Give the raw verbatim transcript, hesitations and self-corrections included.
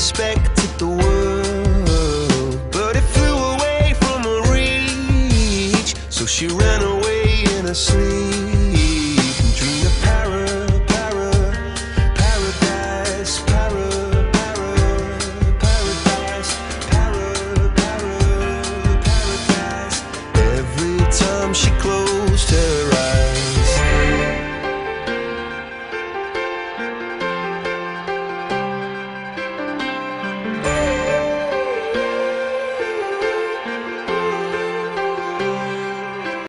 respected the world, but it flew away from her reach, so she ran away in her sleep.